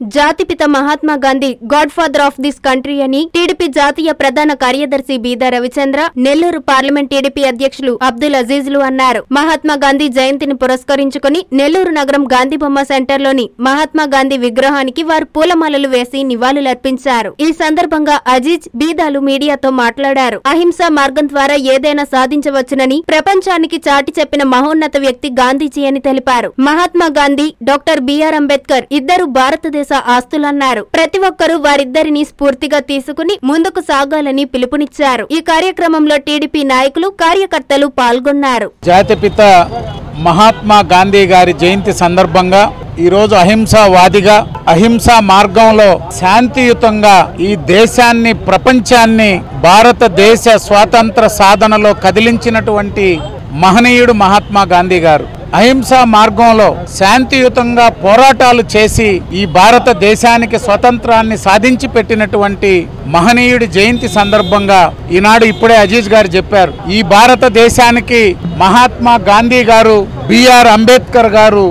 జాతిపిత Mahatma Gandhi godfather of this country అని TDP జాతీయ ప్రధాన కార్యదర్శి బీదా రవిచంద్ర, నెల్లూరు పార్లమెంట్ టీడీపీ అధ్యక్షులు అబ్దుల్ అజీజ్లు అన్నారు. మహాత్మా గాంధీ జయంతిని పురస్కరించుకుని నెల్లూరు నగరం గాంధీబొమ్మ సెంటర్లోని మహాత్మా గాంధీ విగ్రహానికి వారు పూలమాలలు వేసి నివాళులర్పించారు. ఈ సందర్భంగా అజీజ్, బీదాలు మీడియాతో మాట్లాడారు. అహింసా మార్గం ద్వారా ఏదైనా సాధించవచ్చునని ప్రపంచానికి చాటి చెప్పిన మహోన్నత వ్యక్తి గాంధీజీ అని తెలిపారు. మహాత్మా గాంధీ, డాక్టర్ బిఆర్ అంబేద్కర్ ఇద్దరు భారతదేశ ఆస్తులన్నారు. ప్రతి ఒక్కరూ వారిద్దరిని స్ఫూర్తిగా తీసుకుని ముందుకు సాగాలని పిలుపునిచ్చారు. ఈ కార్యక్రమంలో టీడీపీ నాయకులు, కార్యకర్తలు పాల్గొన్నారు. జాతిపిత మహాత్మా గాంధీ గారి జయంతి సందర్భంగా ఈరోజు అహింసావాదిగా, అహింసా మార్గంలో శాంతియుతంగా ఈ దేశాన్ని, ప్రపంచాన్ని భారతదేశ స్వాతంత్ర సాధనలో కదిలించినటువంటి మహనీయుడు మహాత్మా గాంధీ గారు. అహింసా మార్గంలో శాంతియుతంగా పోరాటాలు చేసి ఈ భారతదేశానికి స్వతంత్రాన్ని సాధించి పెట్టినటువంటి మహనీయుడి జయంతి సందర్భంగా ఈనాడు ఇప్పుడే అజీజ్ గారు చెప్పారు, ఈ భారతదేశానికి మహాత్మా గాంధీ గారు, బిఆర్ అంబేద్కర్ గారు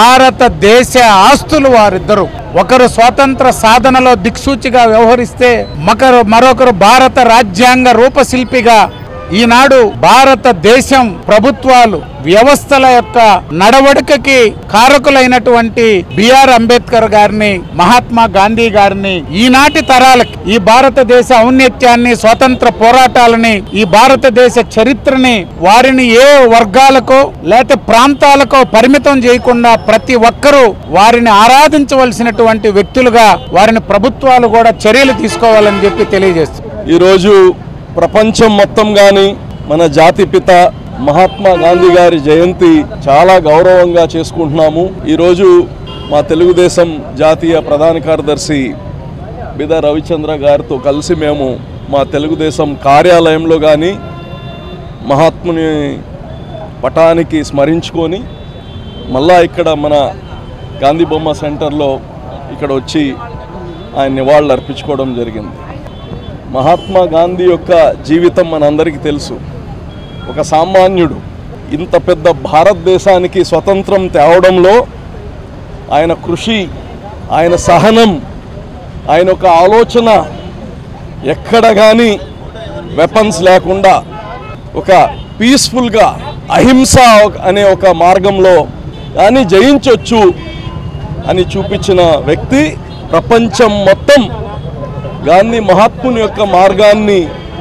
భారతదేశ ఆస్తులు వారిద్దరు. ఒకరు స్వాతంత్ర సాధనలో దిక్సూచిగా వ్యవహరిస్తే మరొకరు భారత రాజ్యాంగ రూపశిల్పిగా ఈనాడు భారతదేశం ప్రభుత్వాలు, వ్యవస్థల యొక్క నడవడికకి కారకులైనటువంటి బిఆర్ అంబేద్కర్ గారిని, మహాత్మా గాంధీ గారిని ఈనాటి తరాలకి ఈ భారతదేశ ఔన్నత్యాన్ని, స్వాతంత్ర పోరాటాలని, ఈ భారతదేశ చరిత్రని వారిని ఏ వర్గాలకో లేక ప్రాంతాలకో పరిమితం చేయకుండా ప్రతి ఒక్కరూ వారిని ఆరాధించవలసినటువంటి వ్యక్తులుగా వారిని ప్రభుత్వాలు కూడా చర్యలు తీసుకోవాలని చెప్పి తెలియజేస్తారు. ఈరోజు ప్రపంచం మొత్తం కానీ మన జాతిపిత మహాత్మా గాంధీ గారి జయంతి చాలా గౌరవంగా చేసుకుంటున్నాము. ఈరోజు మా తెలుగుదేశం జాతీయ ప్రధాన కార్యదర్శి బీదా రవిచంద్ర గారితో కలిసి మేము మా తెలుగుదేశం కార్యాలయంలో కానీ మహాత్ముని పటానికి స్మరించుకొని మళ్ళా ఇక్కడ మన గాంధీ బొమ్మ సెంటర్లో ఇక్కడ వచ్చి ఆయన నివాళులు అర్పించుకోవడం జరిగింది. మహాత్మా గాంధీ యొక్క జీవితం మనందరికీ తెలుసు. ఒక సామాన్యుడు ఇంత పెద్ద భారతదేశానికి స్వతంత్రం తేవడంలో ఆయన కృషి, ఆయన సహనం, ఆయన ఒక ఆలోచన ఎక్కడ కానీ వెపన్స్ లేకుండా ఒక పీస్ఫుల్గా అహింస అనే ఒక మార్గంలో కానీ జయించవచ్చు అని చూపించిన వ్యక్తి. ప్రపంచం మొత్తం గాంధీ మహాత్ముని యొక్క మార్గాన్ని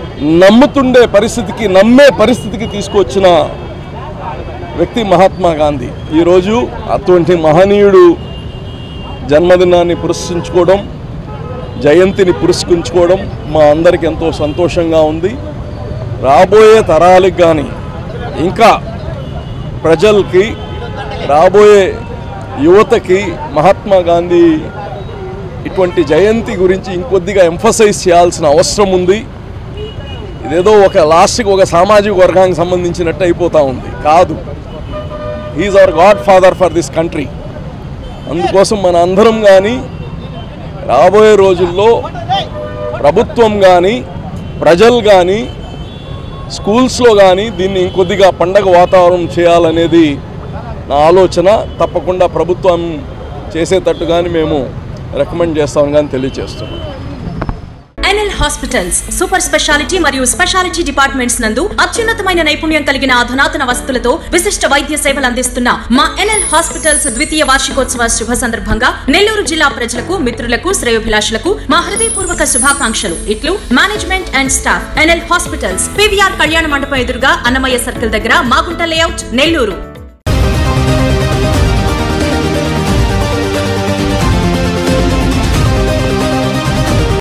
నమ్మే పరిస్థితికి తీసుకొచ్చిన వ్యక్తి మహాత్మా గాంధీ. ఈరోజు అటువంటి మహనీయుడు జన్మదినాన్ని పురస్కరించుకోవడం, జయంతిని పురస్కరించుకోవడం మా అందరికి ఎంతో సంతోషంగా ఉంది. రాబోయే తరాలకు కానీ ఇంకా ప్రజలకి, రాబోయే యువతకి మహాత్మా గాంధీ ఇటువంటి జయంతి గురించి ఇంకొద్దిగా ఎంఫసైజ్ చేయాల్సిన అవసరం ఉంది. ఇదేదో ఒక లాస్ట్కి ఒక సామాజిక వర్గానికి సంబంధించినట్టు అయిపోతూ ఉంది. కాదు, he is our godfather for this country. అందుకోసం మన అందరం కానీ రాబోయే రోజుల్లో ప్రభుత్వం కానీ, ప్రజలు కానీ, స్కూల్స్లో కానీ దీన్ని ఇంకొద్దిగా పండగ వాతావరణం చేయాలనేది నా ఆలోచన. తప్పకుండా ప్రభుత్వం చేసేటట్టుగాని మేము రికమెండ్ చేస్తామని కానీ తెలియజేస్తున్నాం. ఎన్ఎల్ హాస్పిటల్స్ సూపర్ స్పెషాలిటీ మరియు స్పెషాలిటీ డిపార్ట్మెంట్స్ నందు అత్యున్నతమైన నైపుణ్యం కలిగిన అధునాతన వసతులతో విశిష్ట వైద్య సేవలు అందిస్తున్న మా ఎన్ఎల్ హాస్పిటల్స్ ద్వితీయ వార్షికోత్సవ శుభ సందర్భంగా నెల్లూరు జిల్లా ప్రజలకు, మిత్రులకు, శ్రేయోభిలాషులకు మా హృదయపూర్వక శుభాకాంక్షలు. ఇట్లు management and staff. NL hospitals, PVR కళ్యాణ మండపం ఎదురుగా అన్నమయ్య సర్కిల్ దగ్గర, మాగుంట లేఅవుట్, నెల్లూరు.